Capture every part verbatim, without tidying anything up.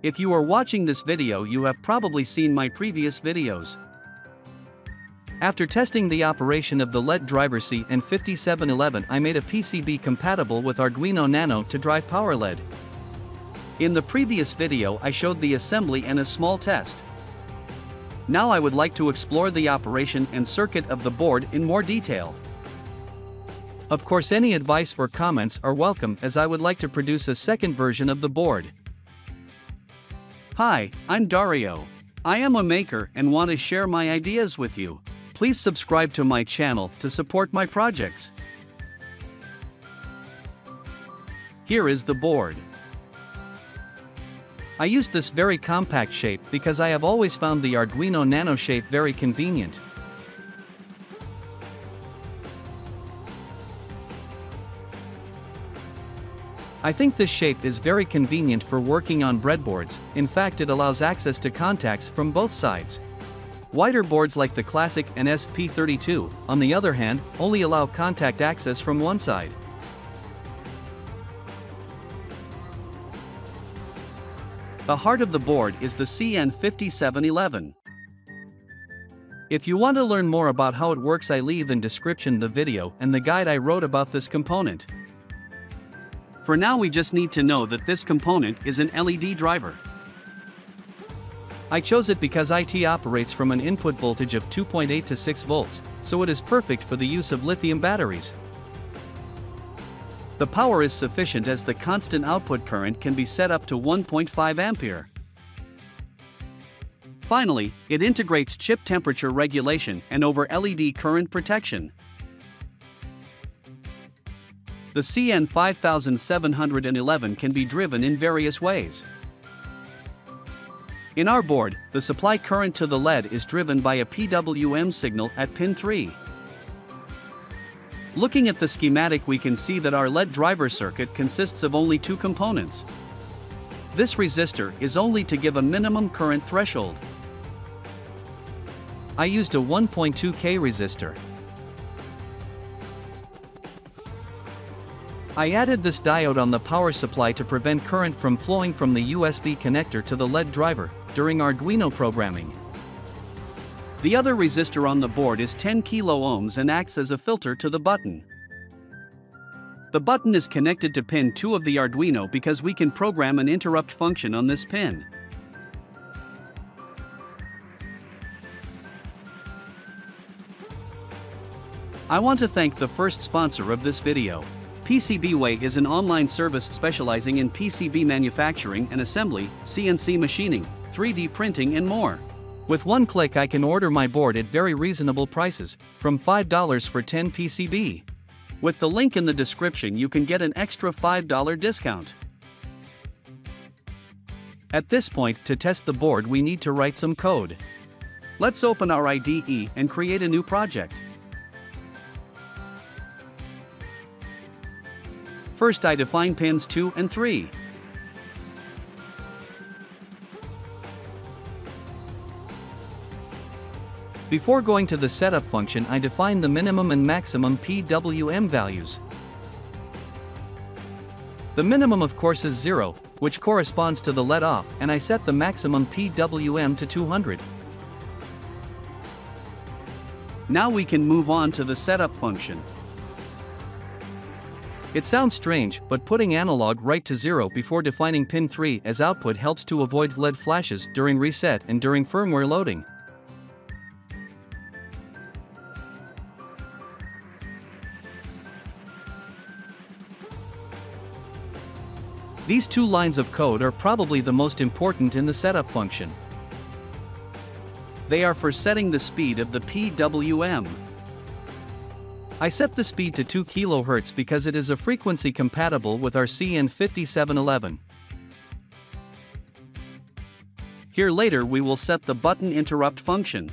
If you are watching this video, you have probably seen my previous videos. After testing the operation of the L E D driver C N fifty-seven eleven, I made a P C B compatible with Arduino Nano to drive power L E D. In the previous video I showed the assembly and a small test. Now I would like to explore the operation and circuit of the board in more detail. Of course, any advice or comments are welcome, as I would like to produce a second version of the board. Hi, I'm Dario. I am a maker and want to share my ideas with you. Please subscribe to my channel to support my projects. Here is the board. I used this very compact shape because I have always found the Arduino Nano shape very convenient. I think this shape is very convenient for working on breadboards. In fact, it allows access to contacts from both sides. Wider boards like the Classic and S P thirty-two, on the other hand, only allow contact access from one side. The heart of the board is the C N fifty-seven eleven. If you want to learn more about how it works, I leave in description the video and the guide I wrote about this component. For now, we just need to know that this component is an L E D driver. I chose it because it operates from an input voltage of two point eight to six volts, so it is perfect for the use of lithium batteries. The power is sufficient as the constant output current can be set up to one point five ampere. Finally, it integrates chip temperature regulation and over L E D current protection. The C N fifty-seven eleven can be driven in various ways. In our board, the supply current to the L E D is driven by a P W M signal at pin three. Looking at the schematic, we can see that our L E D driver circuit consists of only two components. This resistor is only to give a minimum current threshold. I used a one point two K resistor. I added this diode on the power supply to prevent current from flowing from the U S B connector to the L E D driver during Arduino programming. The other resistor on the board is ten kilo ohms and acts as a filter to the button. The button is connected to pin two of the Arduino because we can program an interrupt function on this pin. I want to thank the first sponsor of this video. PCBWay is an online service specializing in P C B manufacturing and assembly, C N C machining, three D printing and more. With one click I can order my board at very reasonable prices, from five dollars for ten P C B. With the link in the description you can get an extra five dollar discount. At this point, to test the board we need to write some code. Let's open our I D E and create a new project. First, I define pins two and three. Before going to the setup function, I define the minimum and maximum P W M values. The minimum of course is zero, which corresponds to the L E D off, and I set the maximum P W M to two hundred. Now we can move on to the setup function. It sounds strange, but putting analog right to zero before defining pin three as output helps to avoid L E D flashes during reset and during firmware loading. These two lines of code are probably the most important in the setup function. They are for setting the speed of the P W M. I set the speed to two kilohertz because it is a frequency compatible with our C N fifty-seven eleven. Here later we will set the button interrupt function.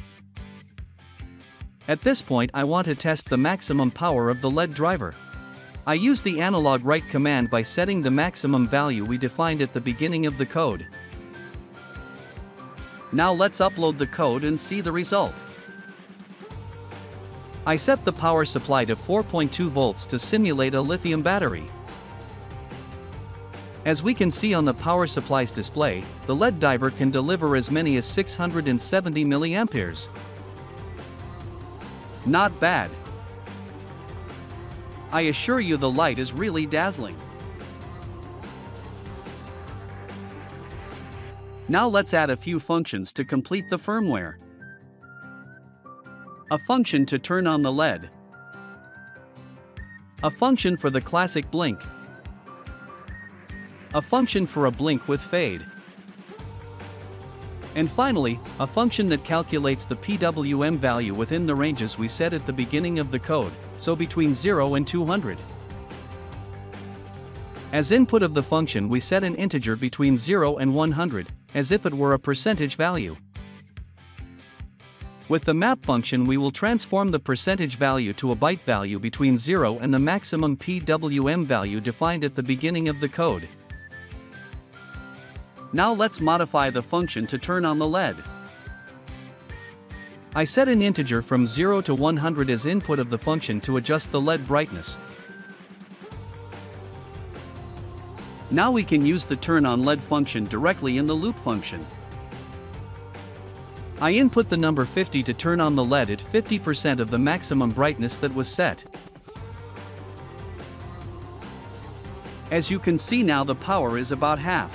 At this point I want to test the maximum power of the L E D driver. I use the analog write command by setting the maximum value we defined at the beginning of the code. Now let's upload the code and see the result. I set the power supply to four point two volts to simulate a lithium battery. As we can see on the power supply's display, the L E D diver can deliver as many as six hundred seventy milliamperes. Not bad. I assure you the light is really dazzling. Now let's add a few functions to complete the firmware. A function to turn on the L E D. A function for the classic blink. A function for a blink with fade. And finally, a function that calculates the P W M value within the ranges we set at the beginning of the code, so between zero and two hundred. As input of the function we set an integer between zero and one hundred, as if it were a percentage value. With the map function we will transform the percentage value to a byte value between zero and the maximum P W M value defined at the beginning of the code. Now let's modify the function to turn on the L E D. I set an integer from zero to one hundred as input of the function to adjust the L E D brightness. Now we can use the turn on L E D function directly in the loop function. I input the number fifty to turn on the L E D at fifty percent of the maximum brightness that was set. As you can see now the power is about half.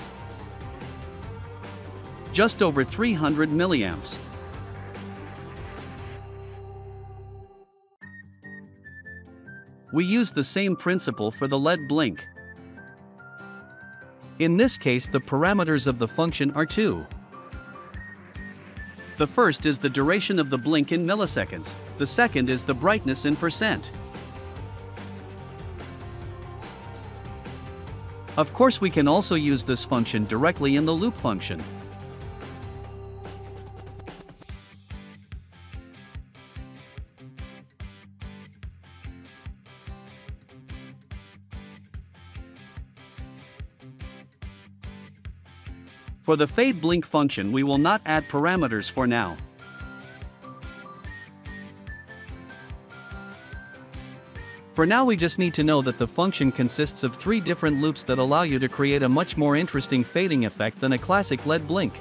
Just over three hundred milliamps. We use the same principle for the L E D blink. In this case the parameters of the function are two. The first is the duration of the blink in milliseconds, the second is the brightness in percent. Of course we can also use this function directly in the loop function. For the fade blink function we will not add parameters for now. For now we just need to know that the function consists of three different loops that allow you to create a much more interesting fading effect than a classic L E D blink.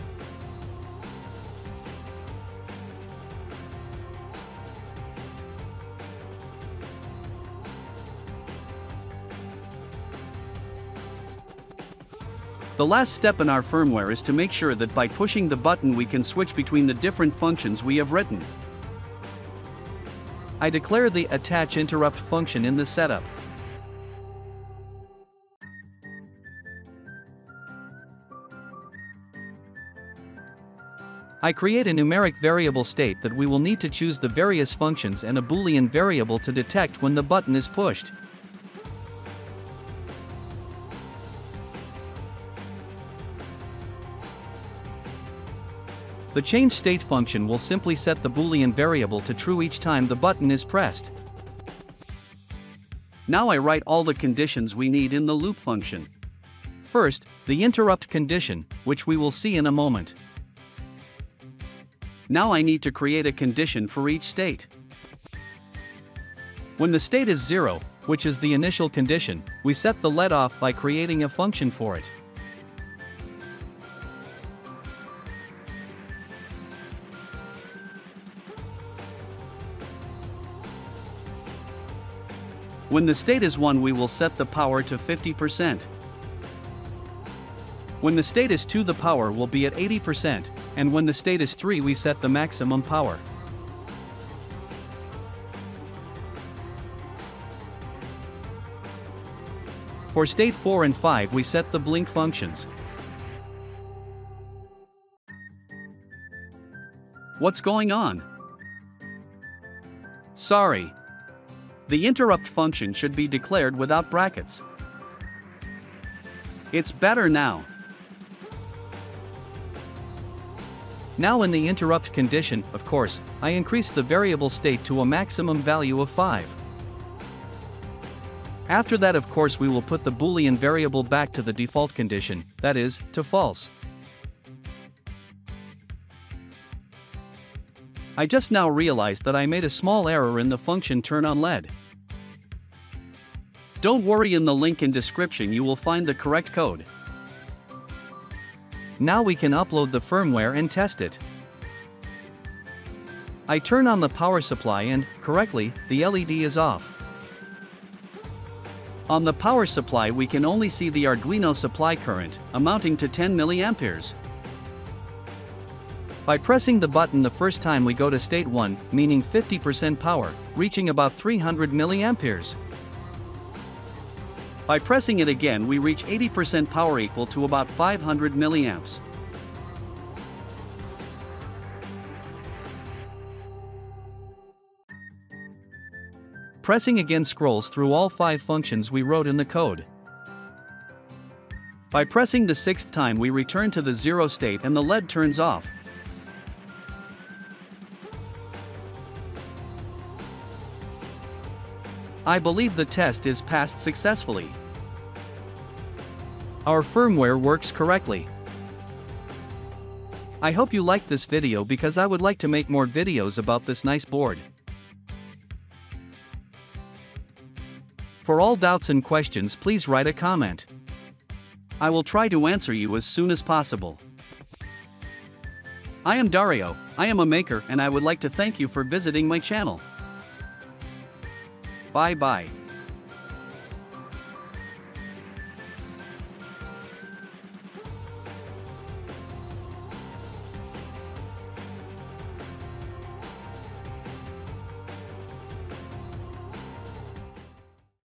The last step in our firmware is to make sure that by pushing the button we can switch between the different functions we have written. I declare the attach interrupt function in the setup. I create a numeric variable state that we will need to choose the various functions and a Boolean variable to detect when the button is pushed. The change state function will simply set the Boolean variable to true each time the button is pressed. Now I write all the conditions we need in the loop function. First, the interrupt condition, which we will see in a moment. Now I need to create a condition for each state. When the state is zero, which is the initial condition, we set the L E D off by creating a function for it. When the state is one we will set the power to fifty percent. When the state is two the power will be at eighty percent, and when the state is three we set the maximum power. For state four and five we set the blink functions. What's going on? Sorry. The interrupt function should be declared without brackets. It's better now. Now in the interrupt condition, of course, I increase the variable state to a maximum value of five. After that of course we will put the Boolean variable back to the default condition, that is, to false. I just now realized that I made a small error in the function turn on L E D. Don't worry, in the link in description you will find the correct code. Now we can upload the firmware and test it. I turn on the power supply and, correctly, the L E D is off. On the power supply we can only see the Arduino supply current, amounting to ten milliamperes. By pressing the button the first time we go to state one, meaning fifty percent power, reaching about three hundred milliamperes. By pressing it again we reach eighty percent power, equal to about five hundred milliamps. Pressing again scrolls through all five functions we wrote in the code. By pressing the sixth time we return to the zero state and the L E D turns off. I believe the test is passed successfully. Our firmware works correctly. I hope you liked this video, because I would like to make more videos about this nice board. For all doubts and questions, please write a comment. I will try to answer you as soon as possible. I am Dario, I am a maker, and I would like to thank you for visiting my channel. Bye bye.